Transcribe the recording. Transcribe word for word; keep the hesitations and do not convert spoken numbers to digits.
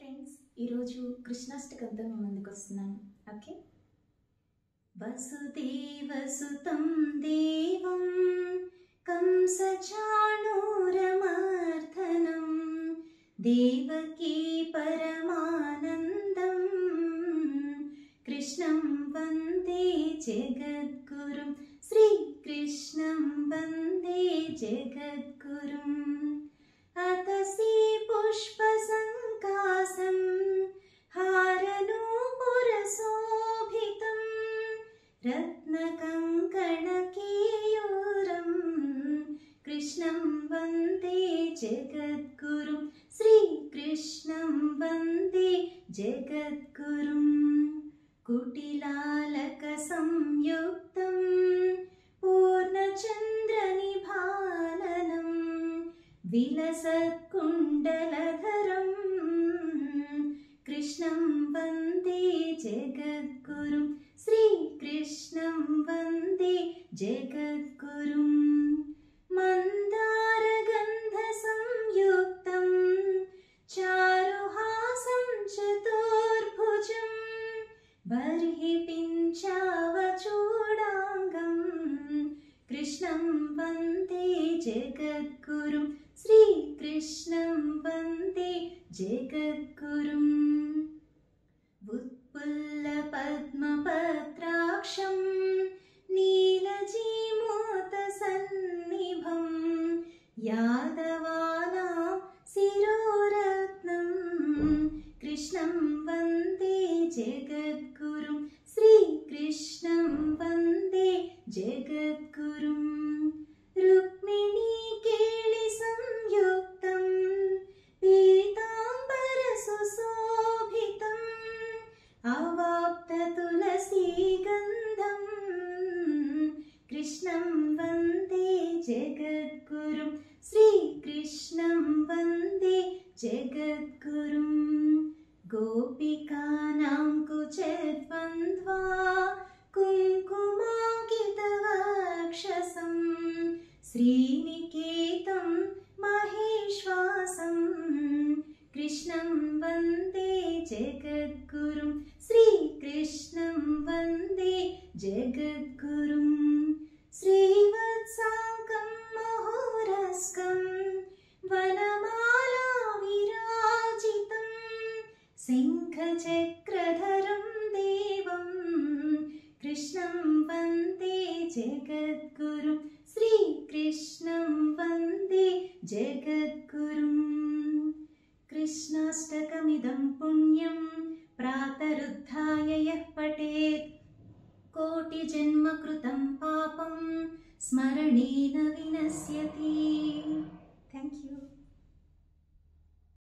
Friends, ఈరోజు కృష్ణాష్టకంతో మేము ముందుకు వస్తున్నాను. ఓకే. వసుదేవసుతం దేవం కంసచాణూరమర్దనం దేవకీ పరమానందం కృష్ణం వందే జగద్గురుం శ్రీకృష్ణం వందే జగద్గురుం అతసి పుష్పసంకాసం హారనూపురశోభితం రత్నకంకణకేయూరం కృష్ణం వందే జగద్గురుం శ్రీకృష్ణం వందే జగద్గురుం కుటిలాలక సంయుక్తం పూర్ణచంద్రనిభాననం విలసత్కుండలధరం కృష్ణం వందే జగద్గురుం శ్రీకృష్ణం వందే జగద్గురుం మందారగంధ సంయుక్తం చారుహాసం చతుర్భుజం బర్హి పింఛావచూడాంగం కృష్ణం వందే జగద్గురుం శ్రీకృష్ణం వందే జగద్గురుం ఉత్పుల్లపద్మపత్రాక్షం నీలజీమూతసన్నిభం యాదవానాం శిరోరత్నం కృష్ణం వందే జగద్గురుం శ్రీకృష్ణం వందే జగద్గురుం రుక్మిణీ కేళి సంయుక్తం పీతాంబర సుశోభితం అవాప్త తులసీగంధం కృష్ణం వందే జగద్గురుం శ్రీకృష్ణం వందే జగద్గురుం గోపికానాం కుచద్వంద్వా కుంకుమాంకితవక్షసం శ్రీనికేతం మహేశ్వాసం కృష్ణం వందే జగద్గురుం శ్రీకృష్ణం వందే జగద్గురుం శ్రీవత్సాంకం మహోరస్కం వనమాలా విరాజితం శంఖచక్రధరం దేవం కృష్ణం వందే జగద్గురుం శ్రీకృష్ణం వందే జగద్గురుం కృష్ణాష్టకమిదం పుణ్యం ప్రాతరుద్ధాయ యః పఠేత్ కోటిజన్మకృతం పాపం స్మరణేన వినశ్యతి. Thank you.